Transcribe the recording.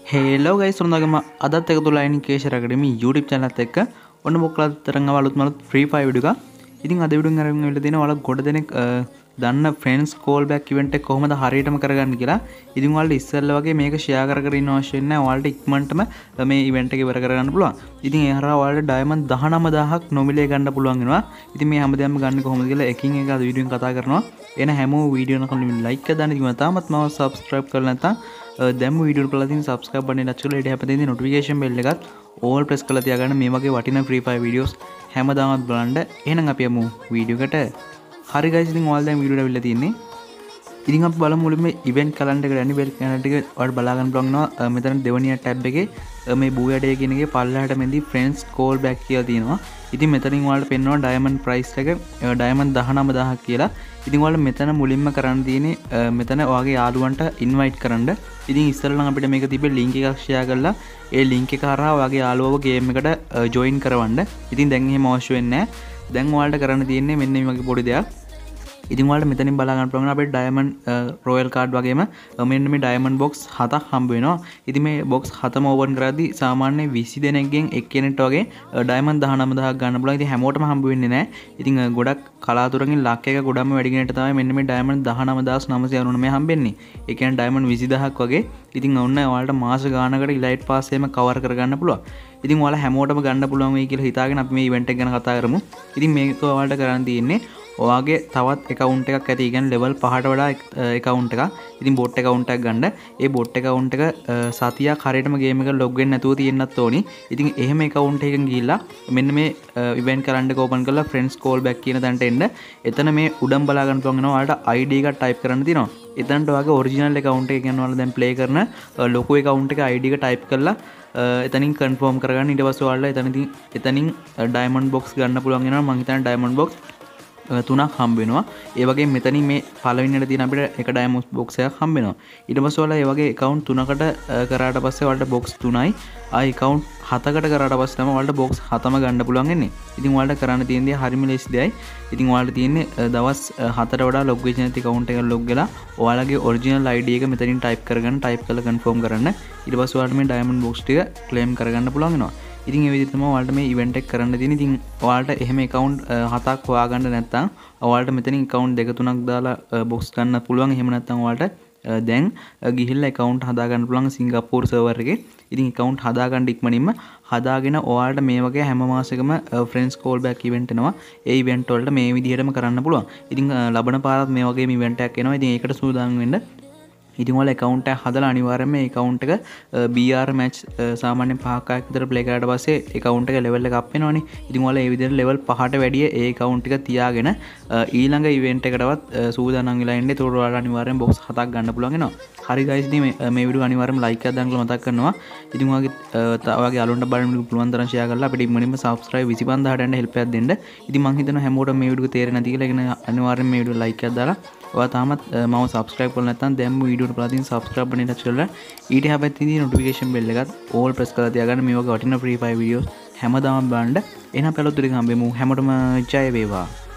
Hello guys, සුරඳගම අදත් එකතු වෙලා ඉන්නේ Keshara Academy YouTube channel එකත් එක්ක ඔන්න මොකක්ද තරංගව අලුත්ම free fire වීඩියෝ එකක්. ඉතින් අද වීඩියෝ එකෙන් අරගෙන ඉවිල්ලා තියෙනවා ඔයාලා ගොඩ දෙනෙක් දන්න friends call back event එක කොහොමද හරියටම කරගන්න කියලා. ඉතින් ඔයාලට ඉස්සෙල්ලා වගේ මේක share කර ඉන්න අවශ්‍ය නැහැ. ඔයාලට ඉක්මනටම මේ event එක ඉවර කරගන්න පුළුවන්. ඉතින් ඒ හරහා ඔයාලට diamond 19000ක් නොමිලේ ගන්න පුළුවන් වෙනවා. ඉතින් මේ හැමදේම ගන්න කොහොමද කියලා එකින් එක අද වීඩියෝ එකෙන් කතා කරනවා. එන හැමෝම වීඩියෝ එක කලින් like එක දාන්න. ඉතින් තාමත් මම subscribe කරලා නැත්නම් දැන් වීඩියෝ එක බලලා තියෙන subscribe button එක touch කරලා ඊට හැපෙන තියෙන notification bell එකත් all press කරලා තියාගන්න මේ වගේ වටිනා free fire videos හැමදාමත් බලන්න. එහෙනම් අපි යමු වීඩියෝ එකට. හරි guys, ඉතින් ඔයාලා දැන් වීඩියෝ එක අවිල්ලා තියෙන්නේ. ඉතින් අපි බලමු මුලින්ම event calendar එකට යන්නේ. event calendar එක ඔයාලට බලා ගන්න පුළුවන් වෙනවා. මෙතන දෙවෙනි tab එකේ මේ බූයඩේ කියන එකේ පල්ලෙහාට මෙන්දී friends call back කියලා තියෙනවා. ඉතින් මෙතනින් ඔයාලට පෙන්වනවා diamond price එක diamond 19000ක් කියලා. ඉතින් ඔයාලා මෙතන මුලින්ම කරන්න තියෙන්නේ මෙතන ඔයාගේ යාළුවන්ට invite කරන්න. ඉතින් ඉස්සෙල්ලා නම් අපිට මේක තිබ්බේ link එකක් share කරලා ඒ link එක හරහා ඔයාගේ යාළුවව game එකට join කරවන්න. ඉතින් දැන් එහෙම අවශ්‍ය වෙන්නේ නැහැ. දැන් ඔයාලට කරන්න තියෙන්නේ මෙන්න මේ වගේ පොඩි දෙයක්. ඉතින් ඔයාලට මෙතනින් බලා ගන්න පුළුවන් අපේ diamond royal card වගේම මෙන්න මේ diamond box 7ක් හම්බ වෙනවා. ඉතින් මේ box 7ම open කරද්දී සාමාන්‍ය 20 දෙනෙක්ගෙන් එක්කෙනෙක්ට වගේ diamond 19000ක් ගන්න පුළුවන්. ඉතින් හැමෝටම හම්බ වෙන්නේ නැහැ. ඉතින් ගොඩක් කලාතුරකින් ලක් එක ගොඩක්ම වැඩි කෙනෙක්ට තමයි මෙන්න මේ diamond 19999 හම්බෙන්නේ. ඒ කියන්නේ diamond 20000ක් වගේ. ඉතින් ඔන්න ඔයාලට මාස ගානකට elite pass එකම cover කරගන්න පුළුවන්. ඉතින් ඔයාලා හැමෝටම ගන්න පුළුවන් වෙයි කියලා හිතාගෙන අපි මේ event එක ගැන කතා කරමු. ඉතින් මේක ඔයාලට කරන්න තියෙන්නේ ඔයාගේ තවත් account එකක් ඇති. ඒ කියන්නේ level 5ට වඩා account එකක්. ඉතින් bot account එකක් ගන්න. ඒ bot account එක සතියක් හරියටම game එකට log වෙන්න නැතුව තියෙන්නත් ඕනි. ඉතින් එහෙම account එකකින් ගිහිල්ලා මෙන්න මේ event calendar එක open කරලා friends call back කියන තැනට එන්න. එතන මේ උඩම් බලා ගන්න පුළුවන් වෙනවා. ඔයාලට ID එකක් type කරන්න තියෙනවා. එතනට ඔයාගේ original account එක කියන්නේ ඔයාලා දැන් play කරන ලොකු account එක ID එක type කරලා එතනින් confirm කරගන්න. ඊට පස්සේ ඔයාලා එතනින් diamond box ගන්න පුළුවන් වෙනවා. මම හිතන්නේ diamond box 3ක් හම්බ වෙනවා. ඒ වගේ මෙතනින් මේ පළවෙනියට තියෙන අපිට එක diamond box එකක් හම්බ වෙනවා. ඊට පස්සේ ඔයාලා ඒ වගේ account 3කට කරාට පස්සේ ඔයාලට box 3යි ආයි account 7කට කරාට පස්සේ තමයි ඔයාලට box 7ම ගන්න පුළුවන් වෙන්නේ. ඉතින් ඔයාලට කරන්න තියෙන දේ හරිම ලේසි දෙයයි. ඉතින් ඔයාලට තියෙන්නේ දවස් 4ට වඩා log වෙච්ච නැති account එකකට log වෙලා ඔයාලගේ original ID එක මෙතනින් type කරලා confirm කරන්න. ඊට පස්සේ ඔයාලට මේ diamond box ටික claim කරගන්න පුළුවන් වෙනවා. ඉතින් ඒ විදිහට තමයි ඔයාලට මේ event එක කරන්න තියෙන්නේ. ඉතින් ඔයාලට එහෙම account 7ක් හොයාගන්න නැත්නම් ඔයාලට මෙතනින් account 2-3ක් දාලා box ගන්න පුළුවන්. එහෙම නැත්නම් ඔයාලට දැන් ගිහිල්ලා account හදාගන්න පුළුවන් සිංගප්පූරු server එකේ. ඉතින් account හදාගන්න ඉක්මනින්ම හදාගෙන ඔයාලට මේ වගේ හැම මාසෙකම friends call back event එනවා. ඒ event වලට මේ විදිහටම කරන්න පුළුවන්. ඉතින් ලබන පාරත් මේ වගේම event එකක් එනවා. ඉතින් ඒකට සූදානම් වෙන්න. ඉතින් ඔයාලා account එක හදලා අනිවාර්යයෙන්ම මේ account එක BR match සාමාන්‍යයෙන් 5ක් විතර play කරාට පස්සේ account එක level එක up වෙනවනේ. ඉතින් ඔයාලා මේ විදිහට level 5ට වැඩිය ඒ account එක තියාගෙන ඊළඟ event එකටවත් සූදානම් වෙලා ඉන්න. ඒතකොට ඔයාලා අනිවාර්යයෙන් box 7ක් ගන්න පුළුවන් වෙනවා. හරි guys, ඉතින් මේ වීඩියෝ අනිවාර්යයෙන්ම like එකක් දාන්න කියලා මතක් කරනවා. ඉතින් ඔයාගේ යාළුවන්ට බලන්න පුළුවන් තරම් share කරලා අපිට ඉක්මනින්ම subscribe 25000ට යන්න help එකක් දෙන්න. ඉතින් මම හිතනවා හැමෝටම මේ වීඩියෝ තේරෙන්නේ නැති කියලා. ඒක අනිවාර්යයෙන් මේ වීඩියෝ like එකක් දාලා ඔයා තාමත් මම subscribe කරලා නැත්නම් දැන් වීඩියෝ එක බලලා තියෙන subscribe button එක touch කරලා ඊට හැබැයි තියෙන notification bell එකත් all press කරලා තියාගන්න. මේ වගේ වටිනා free fire videos හැමදාම බලන්න. එහෙනම් පළතුරු හම්බෙමු. හැමෝටම ජය වේවා.